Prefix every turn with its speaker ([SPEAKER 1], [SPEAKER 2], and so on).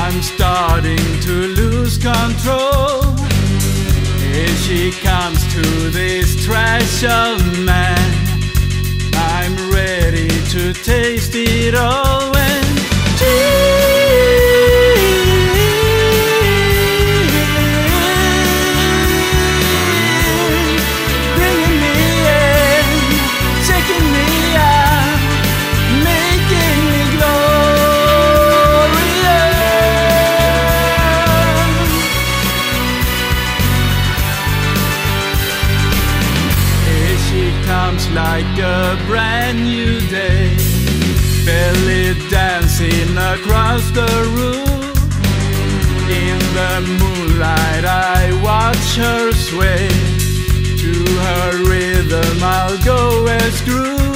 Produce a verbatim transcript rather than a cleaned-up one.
[SPEAKER 1] I'm starting to lose control. Here she comes to this trash of man. I'm ready to taste it all when like a brand new day, belly dancing across the room. In the moonlight I watch her sway, to her rhythm I'll go as groove.